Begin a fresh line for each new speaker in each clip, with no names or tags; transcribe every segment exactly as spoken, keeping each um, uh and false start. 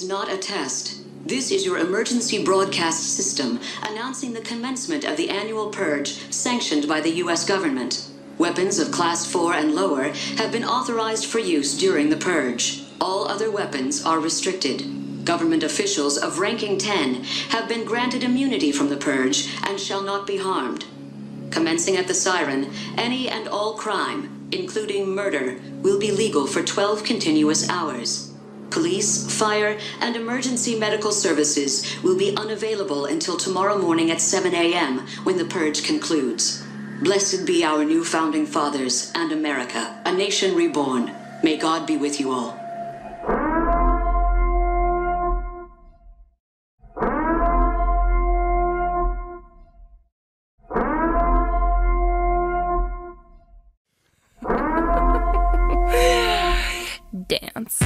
not a test. This is your emergency broadcast system announcing the commencement of the annual purge sanctioned by the U S government. Weapons of Class four and lower have been authorized for use during the purge. All other weapons are restricted. Government officials of ranking ten have been granted immunity from the purge and shall not be harmed. Commencing at the siren, any and all crime, including murder, will be legal for twelve continuous hours. Police, fire, and emergency medical services will be unavailable until tomorrow morning at seven a m when the purge concludes. Blessed be our new founding fathers and America, a nation reborn. May God be with you all.
Dance.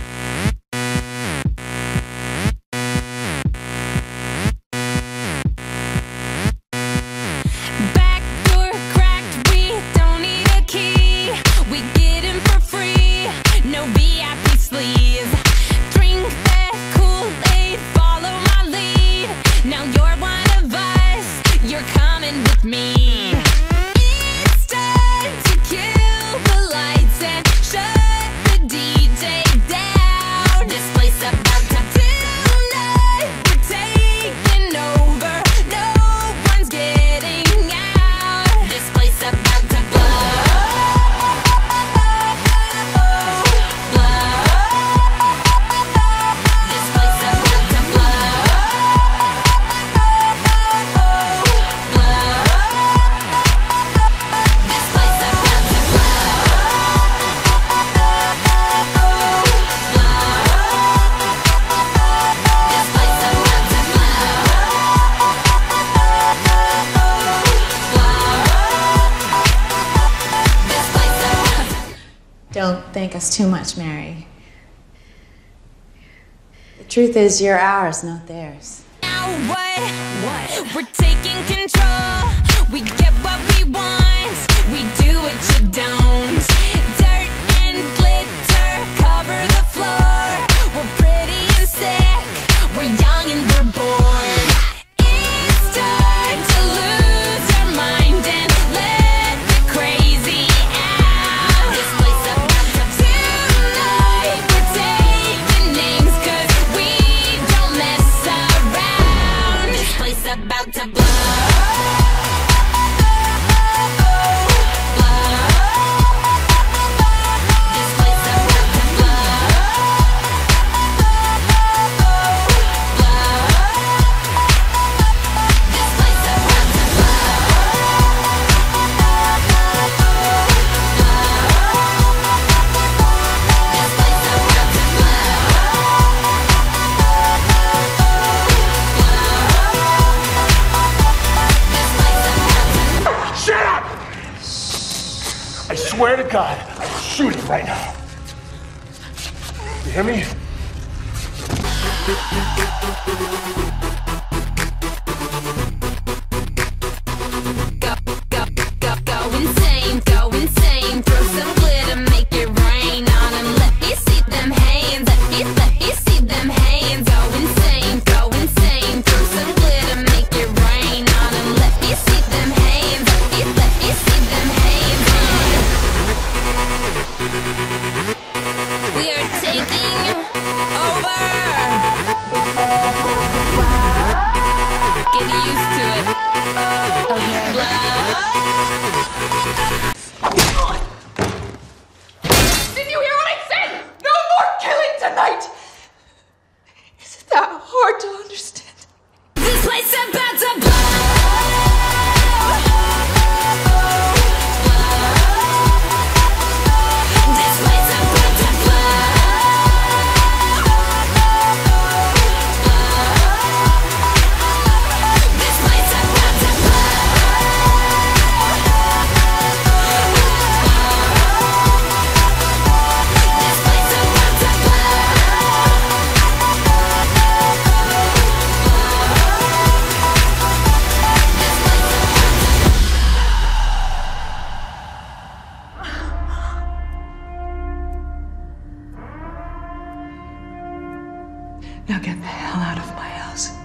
Don't thank us too much, Mary. The truth is, you're ours, not theirs.
Now what? What? We're taking control. We get what we want. We do what you don't. Dirt and glitter cover the floor. We're pretty and sick. We're young and we're bored. It's time to lose our mind and let the crazy out. This place about to tonight. We're taking names 'cause we don't mess around. This place about to blow.
I swear to God, I'll shoot him right now. You hear me?
Go, go, go, go insane, go insane. Throw some glitter, make it rain on 'em. Let me see them hands, let me, let me see them hands. Go insane, go insane. Throw some glitter, make it rain on 'em. Let me see them hands, let me, let me see them hands. We are taking over. Get used to it.
Did you hear what I said? No more killing tonight! Is it that hard to understand?
This place about to blow. This place about to blow. This place about to blow. This place about to blow.
Now get the hell out of my house.